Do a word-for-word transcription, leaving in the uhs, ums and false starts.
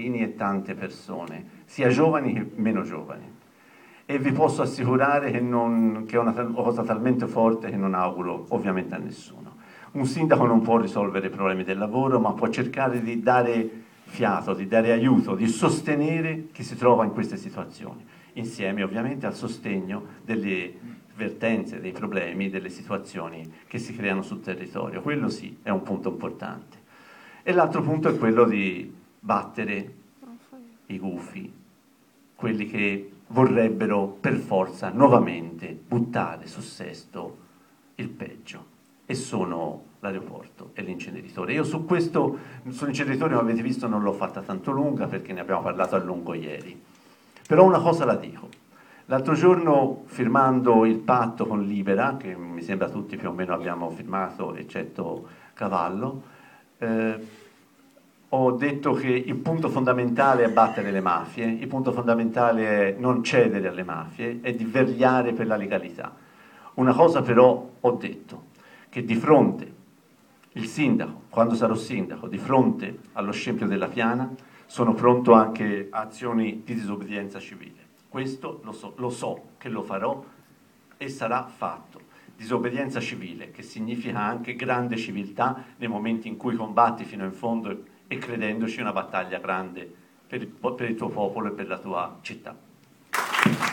cittadini e tante persone, sia giovani che meno giovani. E vi posso assicurare che, non, che è una cosa talmente forte che non auguro ovviamente a nessuno. Un sindaco non può risolvere i problemi del lavoro, ma può cercare di dare fiato, di dare aiuto, di sostenere chi si trova in queste situazioni, insieme ovviamente al sostegno delle vertenze, dei problemi, delle situazioni che si creano sul territorio. Quello sì, è un punto importante. E l'altro punto è quello di battere i gufi, quelli che vorrebbero per forza nuovamente buttare su Sesto il peggio, e sono l'aeroporto e l'inceneritore. Io su questo, sull'inceneritore, come avete visto, non l'ho fatta tanto lunga perché ne abbiamo parlato a lungo ieri, però una cosa la dico. L'altro giorno, firmando il patto con Libera, che mi sembra tutti più o meno abbiamo firmato, eccetto Cavallo, eh, ho detto che il punto fondamentale è battere le mafie, il punto fondamentale è non cedere alle mafie e di vegliare per la legalità. Una cosa però ho detto, che di fronte il sindaco, quando sarò sindaco, di fronte allo scempio della Piana, sono pronto anche a azioni di disobbedienza civile. Questo lo so, lo so che lo farò e sarà fatto. Disobbedienza civile, che significa anche grande civiltà nei momenti in cui combatti fino in fondo e credendoci una battaglia grande per il, per il tuo popolo e per la tua città.